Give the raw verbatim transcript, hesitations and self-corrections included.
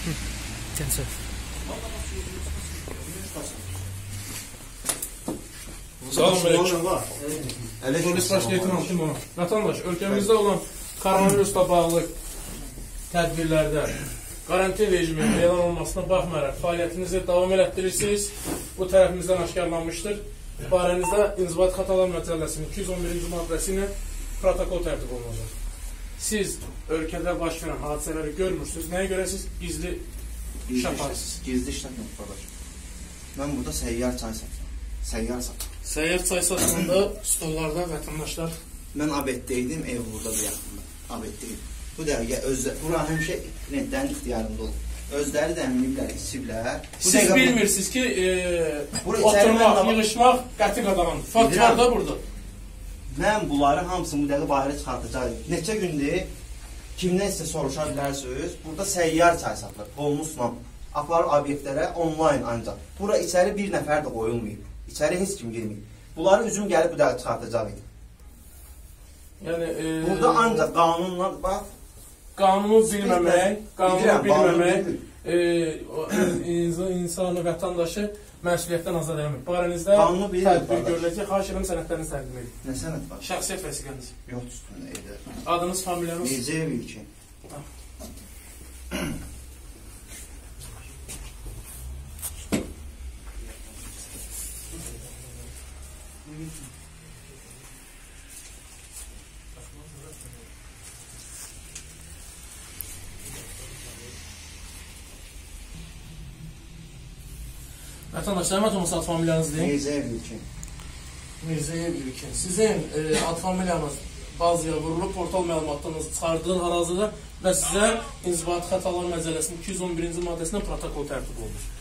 Gəncə. Salam əleykum. Polis baş leytenant Timon. Vətəndaş, ölkəmizdə olan koronavirusla bağlı tədbirlərdə karantin rejimi elan olmasına baxmayaraq fəaliyyətinizi davam elətdirirsiniz. Bu tərəfimizdən aşkarlanmışdır. Barənizdə İnzibati Xətalar Məcəlləsinin iki yüz on birinci maddəsi ilə protokol tərtib olunacaq. Siz ölkədə baş verən hadisələri görmürsünüz. Nəyə görə siz gizli iş aparırsınız? Gizli işlem yox, qardaş. Mən burada səyyar çay satıram. Səyyar satıram. Səyyar çay satımında stollarda vətəndaşlar... Mən abeddəydim, ev burada bir yaxında. Abeddəydim. Bu dəqiqə özlə... Bura həmişə rentlərin ixtiyarında olur. Özləri də əminliklər, içiblər. Siz bilmirsiniz ki, oturmaq, yığışmaq qəti qadağandır. Fakt var da burada. Mən bunları hamısını bu dəqiqə bayra çıxartacaq. Neçə gündür kimdən sizə soruşa bilərsiniz, burada səyyar çay satılır. Bonusla aparır obyektlərə onlayn ancaq. Bura içəri bir nəfər də qoyulmayıb. İçəri heç kim girməyib. Bunları üzüm gəlib bu dəqiqə çıxartacaq idi. Yəni, burada ancaq qanunla, bax, qanunu bilməmək, qanunu bilməmək insanı, vətəndaşı məsuliyyətdən azad eləmək. Barənizdə tədbir görüləcək, xahiş edirəm sənədlərinizi təqdim edin. Nə sənəd var? Şəxsiyyət vəsiqəniz. Yoxdur üstündə, edə. Adınız, familiyanız? Mircəyev İlkin. Vətəndaş, Səməd olması ad familiyanız deyil? Mircəyev İlkin. Mircəyev İlkin. Sizin ad familiyanız bazıya vurulub, portal məlumatlarınızı çıxardığın arazıda və sizə İnzibati Xətalar Məcəlləsinin iki yüz on birinci maddəsindən protokol tərtib olunur.